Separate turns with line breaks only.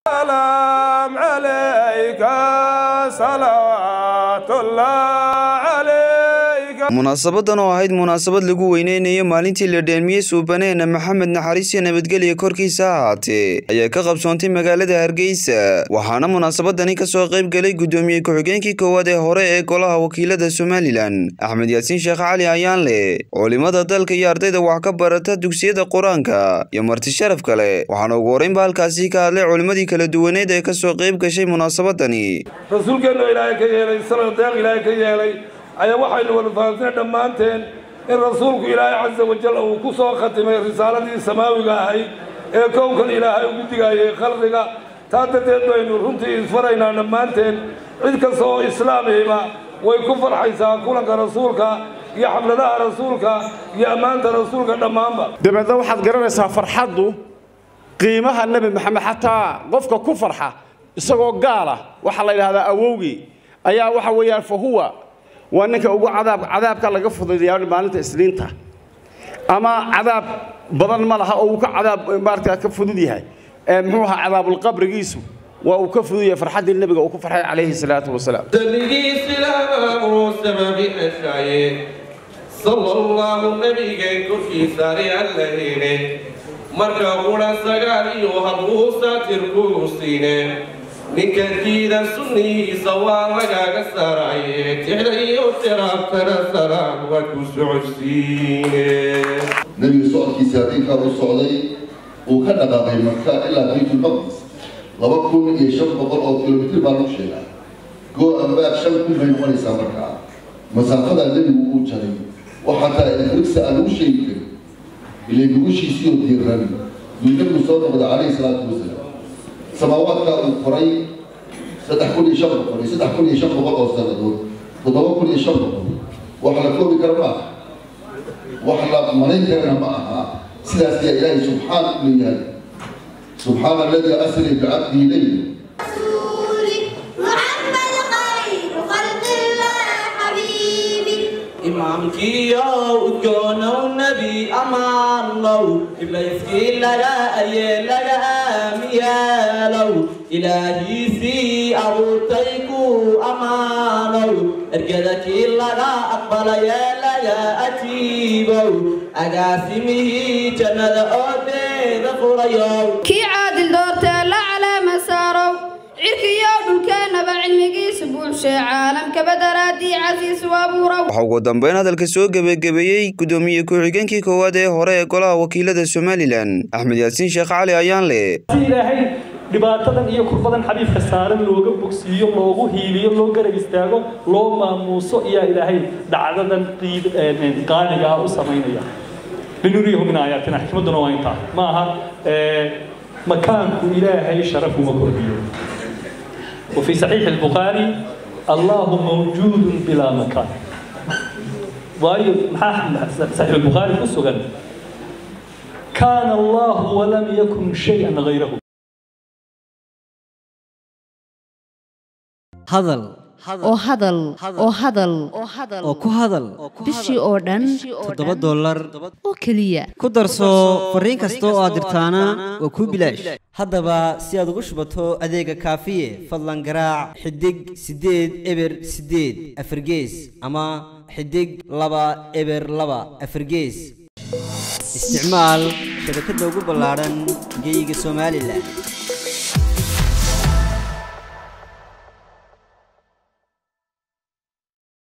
سلام عليك صلوات الله munaasabadan oo ahayd munaasabad lagu weyneynayo maalintii la dheelmiyay suubaneena Maxamed naxariis iyo nabadgelyo korkiisa ahaatee ayaa ka qabsoontay magaalada Hargeysa waxaana munaasabadani ka soo qayb galay gudoomiye ku-xigeenkii koowaad ee hore ee golaha wakiilada Somaliland Axmed Yaasiin Sheekh Cali Ayaanle culimada dalka iyo ardayda wax ka barata dugsiyada Quraanka iyo marti sharaf kale waxaana ugu horeyn halkaasi ka hadlay culimadii kala duwaneed ee ka soo qayb gashay munaasabadani
rasuulkeena Ilaahay ka yeelay salaam Ilaahay ka yeelay ayaa waxaynu wada fahamsanay dhammaanteen in rasuulku Ilaahay Azza wa Jalla uu ku soo khatimay risaaladii samaawiga ahayd ee kownkan Ilaahay ugu digayay khalqiga taadadeed baynu runtii isfaraynaa dhammaanteen cid kasta oo islaamiyba way ku farxaysaa kulanka rasuulka iyo xafladaha rasuulka iyo ammaanta rasuulka dhammaanba
dabada waxaad garanaysaa farxadu qiimaha nabi maxamed xataa qofka ku farxa isagoo gaal ah waxa la yiraahdaa awowgi ayaa waxa weeyaan fahuwa وأنك أقول عذاب كلا قفض ديار مالنت إسرينته أما عذاب بدل ما لها أو كعذاب مارك كفض ديها هو عذاب القبر جيسو وكفض ديها فرحة النبي وكفر عليه الصلاة والسلام.
تلقي سلام وسما بأشعيه صلى الله النبي كفي ساري الليل مركبنا سجاري وهبوسا تركوسينه من كثير سني سوار رجع السراي تحلي وترابنا سلام وكسعسين
نبي صلى كيساتين كانوا السعودي وكان باقي مكة إلا بيت المقدس لبكون يشوف بقول أو كيلومتر بارمشينا جو أنباء شن كل ما يمر يسافرها مسافة النبي وجري وحتى إذا سألوا شيء اللي يقول شيء يصير ديرني يقول مصطفى عليه الصلاة والسلام سماوات القري ستحكون شر قري ستحكون شر بقى استاذ تضوكون شر وحلقوا بكرمات وحلق مريض كرنا معها سلاسل إلهي سبحان الذي أسري بعبده ليلا
محمد خير خلق الله حبيبي
إمامك يا وكون النبي أمان الله إبليس لنا أي لنا ميالو إلهي في أبوتيكو أمانو أرجدك لنا أقبل يا لنا أتيبو أقاسمه جنة أودي ذكريو
كي عادل دورته لا على مسارو عركي يوم كان بعلمي سبوع عالم كبدراتي عزيز وابورو
waxa ugu dambeyn hadalka soo gabagabeeyay gudoomiye ku-xigeenkii koowaad ee hore ee golaha wakiilada Somaliland Axmed Yaasiin Sheekh Cali Ayaanle
ilaahay dhibaatadan iyo kurbadan xabiibka saaran looga bogsiyo loogu hiiliyo loo garab istaago loo maamuuso iyo ilaahay dhacdadan qaaliga u sameeynaya binuriyo min aayatina xikmaduna waa inta ma aha makaanku ilaahay sharafu ma korbiyo وفي صحيح البخاري الله موجود بلا مكان صحيح البخاري كسوغن كان الله ولم يكن شيئا غيره
هذل oo ku hadal
bishii oo dhan
$7
oo kaliya
ku darso fariin kasta oo aad dirtaana waa ku bilaash haddaba si aad ugu shubato adeega kaafiye fadlan garaac xidig 8 eber 8 afargees ama xidig 2 eber 2 afargees isticmaal shabakada ugu ballaaran geyga Soomaaliland